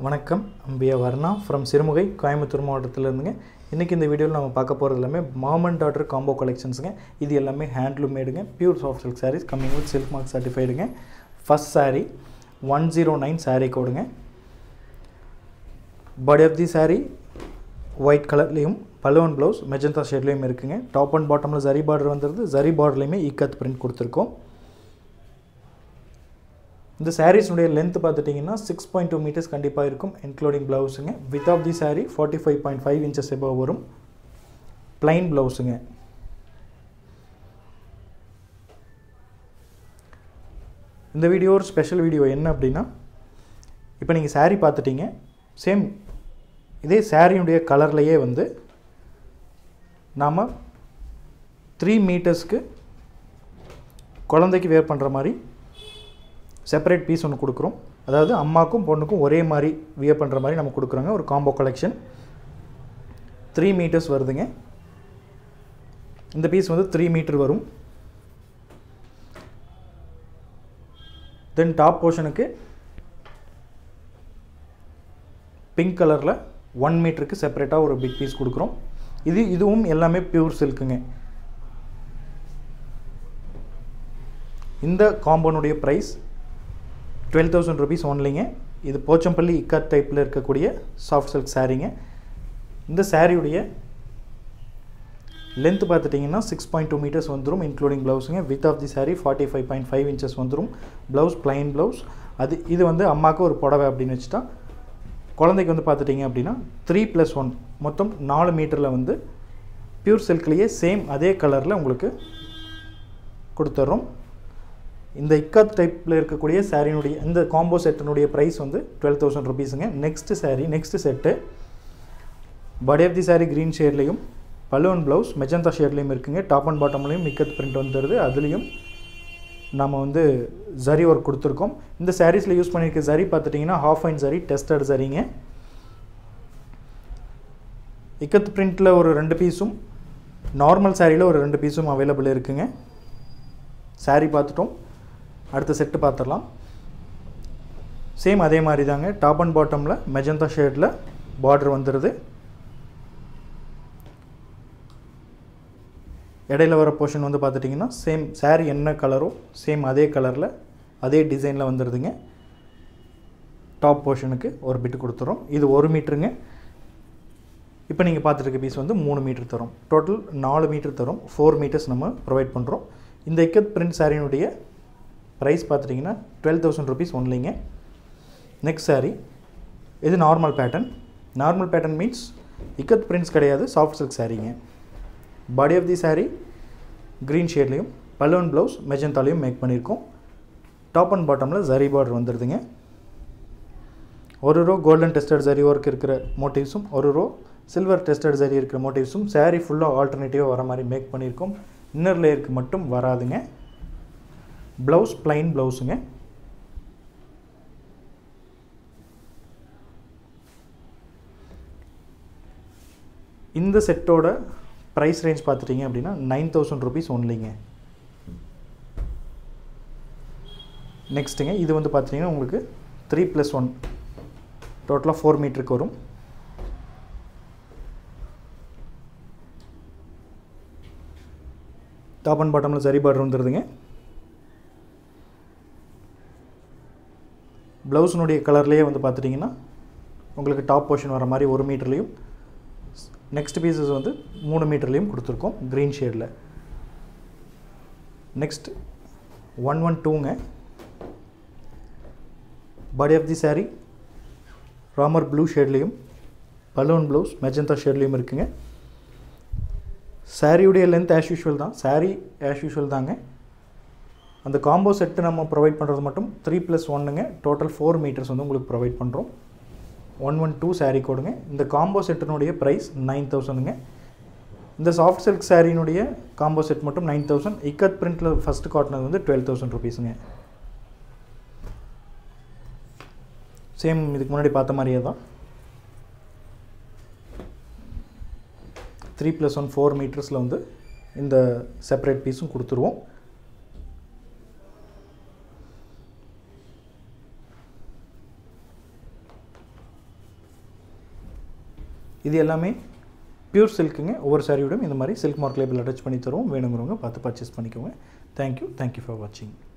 வணக்கம் அம்பியா வர்ணா ஃப்ரம் சிறுமுகை கோயம்புத்தூர் மாவட்டத்தில் இருந்துங்க. இன்றைக்கி இந்த வீடியோவில் நம்ம பார்க்க போகிறது எல்லாமே மாம் அண்ட் டாட்டர் காம்போ கலெக்ஷன்ஸுங்க. இது எல்லாமே ஹேண்ட்லூம் மேடுங்க, pure soft silk saris coming with silk mark சர்டிஃபைடுங்க. ஃபர்ஸ்ட் சாரீ 109 சாரீ கோடுங்க. Body of the sari white கலர்லேயும் பல்லு அண்ட் ப்ளவுஸ் மெஜந்தா ஷேட்லேயும் இருக்குங்க. டாப் அண்ட் பாட்டமில் ஜரி பார்டர் வந்துடுது. ஜரி பார்டர்லேயுமே இக்கத் பிரிண்ட் கொடுத்துருக்கோம். இந்த சாரீஸ்னுடைய லென்த் பார்த்துட்டிங்கன்னா 6.2 மீட்டர்ஸ் கண்டிப்பாக இருக்கும், இன்க்ளூடிங் ப்ளவுஸுங்க. Width of the sari 45.5 inches above வரும். ப்ளைன் ப்ளவுஸுங்க. இந்த வீடியோ ஒரு ஸ்பெஷல் வீடியோ என்ன அப்படின்னா, இப்போ நீங்கள் சாரீ பார்த்துட்டிங்க, சேம் இதே சாரியுடைய கலர்லையே வந்து நாம் 3 மீட்டர்ஸ்க்கு குழந்தைக்கு வேர் பண்ணுற மாதிரி செப்பரேட் பீஸ் ஒன்று கொடுக்குறோம். அதாவது அம்மாக்கும் பொண்ணுக்கும் ஒரே மாதிரி வியர் பண்ணுற மாதிரி நம்ம கொடுக்குறோங்க. ஒரு காம்போ கலெக்ஷன் 3 மீட்டர்ஸ் வருதுங்க. இந்த பீஸ் வந்து 3 மீட்டர் வரும். தென் டாப் போர்ஷனுக்கு பிங்க் கலரில் 1 மீட்டருக்கு செப்பரேட்டாக ஒரு பிக் பீஸ் கொடுக்குறோம். இதுவும் எல்லாமே பியூர் சில்க்குங்க. இந்த காம்போனுடைய ப்ரைஸ் 12,000 rupees ஒன்லிங்க. இது போச்சம்பள்ளி இக்கத் டைப்பில் இருக்கக்கூடிய சாஃப்ட் சில்க் சாரீங்க. இந்த சாரியுடைய லென்த் பார்த்துட்டிங்கன்னா 6.2 மீட்டர்ஸ் வந்துடும், இன்க்ளூடிங் ப்ளவுஸுங்க. Width of the sari 45.5 inches வந்துடும். Blouse plain blouse. இது வந்து அம்மாவுக்கு ஒரு புடவை அப்படின்னு வச்சுட்டா, குழந்தைக்கு வந்து பார்த்துட்டிங்க அப்படின்னா 3+1 மொத்தம் 4 மீட்டரில் வந்து பியூர் சில்க்லேயே சேம் அதே கலரில் உங்களுக்கு கொடுத்துட்றோம். இந்த இக்கத் டைப்பில் இருக்கக்கூடிய சாரியினுடைய இந்த காம்போ செட்டினுடைய ப்ரைஸ் வந்து 12,000 rupeesங்க. Next set body of the sari green ஷேட்லேயும் பல்லு அண்ட் ப்ளவுஸ் மெஜந்தா ஷேட்லேயும் இருக்குங்க. டாப் அண்ட் பாட்டம்லேயும் இக்கத் பிரிண்ட் வந்துடுது. அதுலேயும் நம்ம வந்து ஜரி ஒர்க் கொடுத்துருக்கோம். இந்த சாரீஸில் யூஸ் பண்ணியிருக்க ஜரி பார்த்துட்டிங்கன்னா ஹாஃப் அண்ட் ஜரி டெஸ்டட் ஜரிங்க. இக்கத் பிரிண்ட்டில் ஒரு 2 பீஸும் நார்மல் சாரியில் ஒரு 2 பீஸும் அவைலபிள் இருக்குங்க. சாரீ பார்த்துட்டோம், அடுத்த செட்டு பார்த்துடலாம். சேம் அதே மாதிரி தாங்க. டாப் அண்ட் பாட்டமில் மெஜந்தா ஷேடில் பார்டர் வந்துடுது. இடையில வர போர்ஷன் வந்து பார்த்துட்டிங்கன்னா சேம் சாரீ என்ன கலரோ சேம் அதே கலரில் அதே டிசைனில் வந்துடுதுங்க. டாப் போர்ஷனுக்கு ஒரு பிட்டு கொடுத்துறோம். இது 1 மீட்டருங்க. இப்போ நீங்கள் பார்த்துருக்க பீஸ் வந்து 3 மீட்டர் தரும். டோட்டல் 4 மீட்டர் தரும். 4 மீட்டர்ஸ் நம்ம ப்ரொவைட் பண்ணுறோம். இந்த இக்கத் பிரிண்ட் சாரியினுடைய ப்ரைஸ் பார்த்துட்டிங்கன்னா 12,000 rupees ஒன்லிங்க. நெக்ஸ்ட் சாரீ இது normal pattern. Normal pattern means ikat prints கிடையாது, சாஃப்ட் சில்க் சாரீங்க. Body of the sari green ஷேட்லேயும் பல்லு அண்ட் ப்ளவுஸ் மெஜந்தாலையும் மேக் பண்ணியிருக்கோம். டாப் அண்ட் பாட்டமில் ஜரி பார்டர் வந்துடுதுங்க. ஒரு row golden tested zari work இருக்கிற மோட்டிவ்ஸும் ஒரு ரோ சில்வர் டெஸ்டட் ஜரி இருக்கிற மோட்டிவ்ஸும் சாரீ ஃபுல்லாக ஆல்டர்னேட்டிவாக வர மாதிரி மேக் பண்ணியிருக்கோம். இன்னர் லேயருக்கு மட்டும் வராதுங்க. ப்ளவுஸ் ப்ளைன் ப்ளவுஸுங்க. இந்த செட்டோட ப்ரைஸ் ரேஞ்ச் பார்த்துட்டிங்க அப்படின்னா 9,000 rupees ஒன்லிங்க. நெக்ஸ்ட்டுங்க இது வந்து பார்த்திங்கன்னா உங்களுக்கு 3+1 டோட்டலாக 4 மீட்டருக்கு வரும். டாப் அண்ட் பாட்டமில் ஜரி பார்டர் வந்துடுதுங்க. ப்ளவுஸினுடைய கலர்லேயே வந்து பார்த்துட்டிங்கன்னா உங்களுக்கு டாப் போர்ஷன் வர மாதிரி 1 மீட்டர்லேயும் நெக்ஸ்ட் பீசஸ் வந்து 3 மீட்டர்லேயும் கொடுத்துருக்கோம் க்ரீன் ஷேடில். நெக்ஸ்ட் 112ங்க. Body of the sari Ramar blue ஷேட்லேயும் பலூன் ப்ளவுஸ் மெஜந்தா ஷேட்லேயும் இருக்குங்க. சாரியுடைய லென்த் ஆஸ் யூஷுவல் தான். சாரீ ஆஸ் யூஷுவல் தாங்க. அந்த காம்போ செட்டு நம்ம ப்ரொவைட் பண்ணுறது மட்டும் 3+1ங்க. டோட்டல் 4 மீட்டர்ஸ் வந்து உங்களுக்கு ப்ரொவைட் பண்ணுறோம். 112 சாரீ கோடுங்க. இந்த காம்போ செட்டினுடைய ப்ரைஸ் 9,000ங்க. இந்த சாஃப்ட் சில்க் சாரியினுடைய காம்போ செட் மட்டும் 9,000. இக்கத் பிரிண்ட்டில் ஃபஸ்ட்டு காட்டினது வந்து 12,000 rupeesங்க. சேம் இதுக்கு முன்னாடி பார்த்த மாதிரியே தான் 3+1 4 மீட்டர்ஸில் வந்து இந்த செப்பரேட் பீஸும் கொடுத்துருவோம். இது எல்லாமே பியூர் சில்க்குங்க. ஒவ்வொரு சாரியோடும் இந்த மாதிரி சில்க் மார்க் லேபிள் அட்டாச் பண்ணி தருவோம். வேணுங்கிறவங்க பார்த்து பர்ச்சேஸ் பண்ணிக்கோங்க. தேங்க்யூ ஃபார் வாட்சிங்.